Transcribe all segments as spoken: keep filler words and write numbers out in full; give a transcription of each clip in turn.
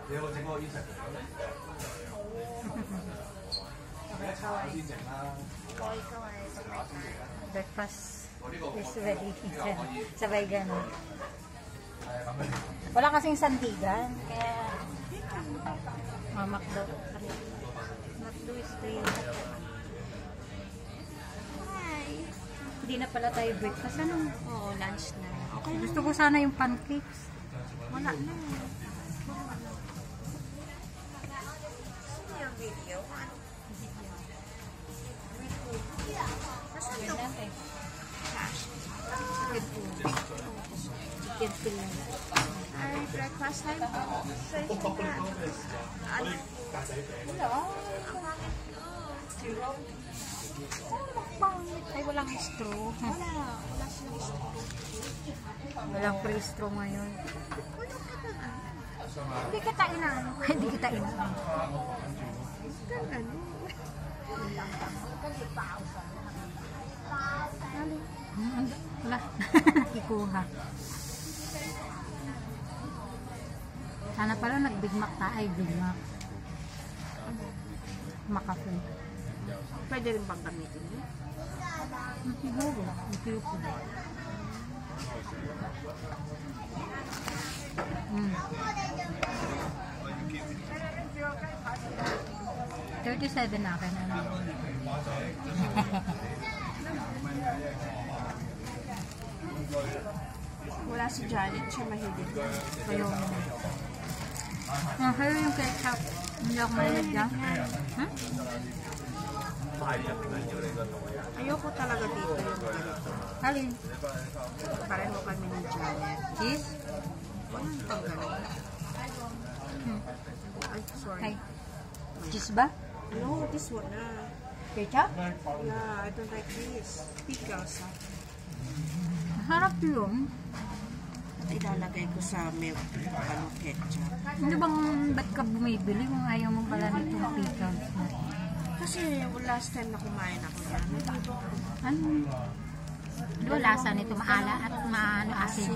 Breakfast is ready. Sabay gano'n. Wala kasing sandigan. Kaya oh, McDo. McDo is free. Hi! Hindi na pala tayo breakfast. Ano? Oo, lunch na. Okay. Gusto ko sana yung pancakes. Wala na. Sino yung video? Ano? Nasaan ito? Cash. Chicken food. Chicken food. Ay, breakfast time po. Sa'yo na. Ano? Wala. Ang pangit ko. Zero. Pangit. Ay, walang straw. Wala. Wala silang straw. Walang free straw ngayon. Wala ka na ano? Hindi kita inaano. Hindi kita inaano. Kan ano? Hmm, wala. Nakikuha. Sana pala nag-Big Mac ta. Ay, Big Mac. Makafe. Pwede rin bang gamitin niya? Siguro. Ito po. Mm. thirty-seven na akin. Ano? Wala si Janet, siya mahilig yan. Ayun. Ah, pero yung ketchup. Hindi ako mahilig dyan. Huh? Ayoko talaga dito yung ganito. Alin? Pareho kami ni Janet. Cheese? Walang pang ganito. Hmm. Ay, sorry. Ay. Cheese ba? No, this one na. Ketchup? Yeah, I don't like this. Pickles, ha? Harap yun. At ilalagay ko sa milk, ano, ketchup. Ano bang, ba't ka bumibili kung ayaw mo pala nitong pickles? Kasi last time na kumain ako yan. Ano? Ano lasa nito? Maala at maano asin.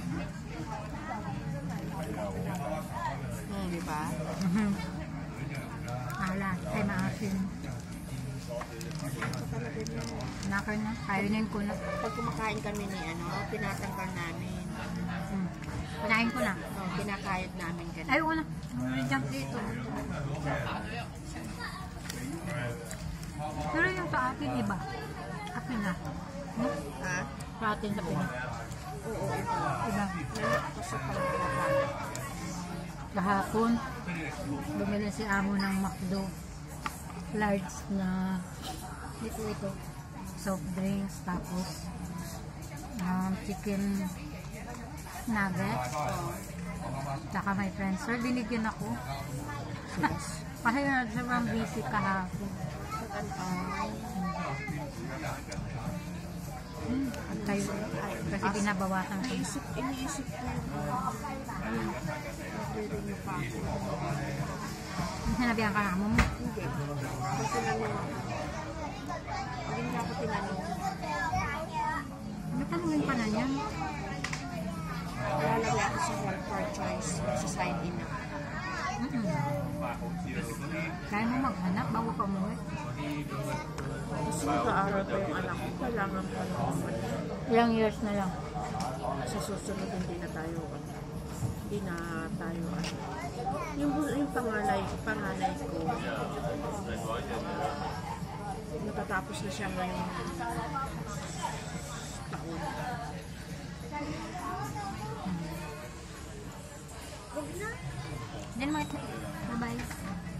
Hmm, diba? Mhm. Ala, ay maasin. Nakar na, kainin ko na. Pag kumakain kami ni ano, tinatanggal namin. Hmm. Kinain ko na. Oh, kinakayod namin ganun. Ayaw ko na. Jump dito. Pero yung sa atin iba. Akin na. Hmm? Ha? Sa atin sa Pinas. Oo, iba. Iba. Nanak ko sa pagkakala. Kahapon, bumili si Amo ng McDo. Large na dito ito. Soft drinks, tapos um, chicken nuggets. Tsaka may friends. Sir, binigyan ako. Kasi na sobrang busy kahapon. Hmm, kayo, kasi binabawasan ko. Iniisip, iniisip ko yung pwede nyo pa ako. Sinabihan ka na mo mo? Hindi. Pag tinanong ako. Hindi niya ako tinanong. Natanungin pa na niya. Lalagay ako sa welfare choice. Sa sign-in ako. Mm -mm. Kaya mo maghanap bago ka umuwi? Kasi mag-aaral pa yung anak ko. Kailangan pa naman. Ilang years na lang? Sa susunod hindi na tayo hindi na tayo ano. Yung, yung panganay, panganay ko natatapos na siya ngayong taon. Huwag na. Then, bye-bye.